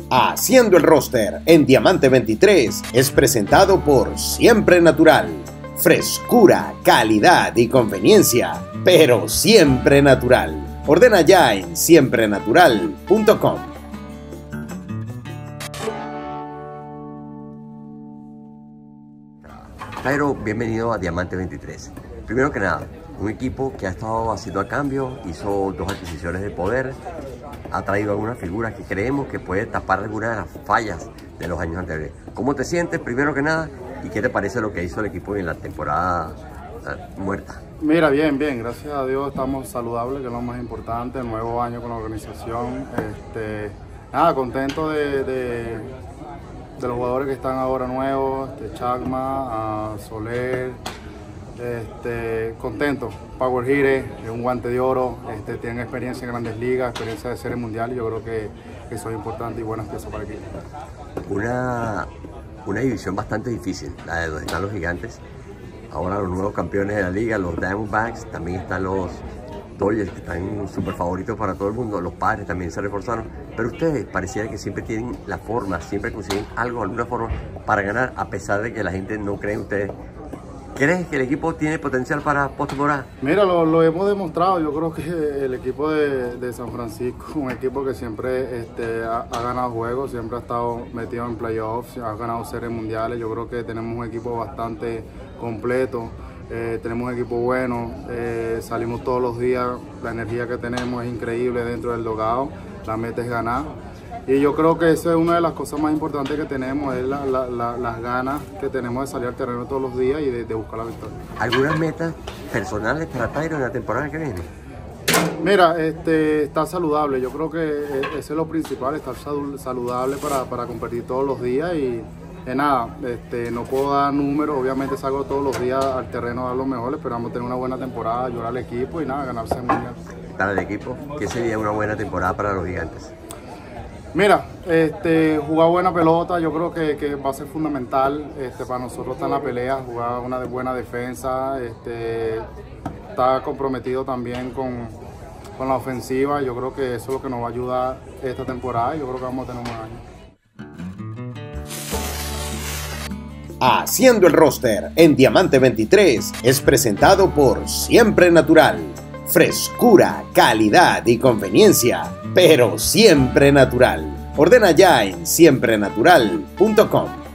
Haciendo el Roster en Diamante 23 es presentado por Siempre Natural. Frescura, calidad y conveniencia, pero siempre natural. Ordena ya en siemprenatural.com. Jairo, bienvenido a Diamante 23. Primero que nada, un equipo que ha estado haciendo cambio, hizo 2 adquisiciones de poder, ha traído algunas figuras que creemos que puede tapar algunas de las fallas de los años anteriores. ¿Cómo te sientes, primero que nada, y qué te parece lo que hizo el equipo en la temporada muerta? Mira, bien, gracias a Dios estamos saludables, que es lo más importante, el nuevo año con la organización. Nada, contento de los jugadores que están ahora nuevos, Chacma, Soler, contento. Power Hire, un guante de oro, tienen experiencia en grandes ligas, experiencia de serie mundial, y yo creo que eso es importante y buenas piezas para el equipo. Una división bastante difícil, la de donde están los Gigantes. Ahora los nuevos campeones de la liga, los Diamondbacks, también están los Dodgers, que están súper favoritos para todo el mundo. Los Padres también se reforzaron, pero ustedes pareciera que siempre tienen la forma, siempre consiguen algo, alguna forma para ganar, a pesar de que la gente no cree en ustedes. ¿Crees que el equipo tiene potencial para postemporada? Mira, lo hemos demostrado. Yo creo que el equipo de San Francisco, un equipo que siempre ha ganado juegos, siempre ha estado metido en playoffs, ha ganado series mundiales. Yo creo que tenemos un equipo bastante completo, tenemos un equipo bueno, salimos todos los días, la energía que tenemos es increíble dentro del dugout, la meta es ganar. Y yo creo que eso es una de las cosas más importantes que tenemos, es las ganas que tenemos de salir al terreno todos los días y de buscar la victoria. ¿Algunas metas personales para Jairo en la temporada que viene? Mira, estar saludable, yo creo que ese es lo principal, estar saludable para competir todos los días y nada, no puedo dar números, obviamente salgo todos los días al terreno a dar lo mejor, esperamos tener una buena temporada, ayudar al equipo y nada, ganarse el mundial. Para el equipo, ¿qué sería una buena temporada para los Gigantes? Mira, jugar buena pelota, yo creo que va a ser fundamental para nosotros estar en la pelea, jugar una buena defensa, estar comprometido también con la ofensiva. Yo creo que eso es lo que nos va a ayudar esta temporada y yo creo que vamos a tener un buen año. Haciendo el Roster en Diamante 23 es presentado por Siempre Natural. Frescura, calidad y conveniencia, pero siempre natural. Ordena ya en siemprenatural.com.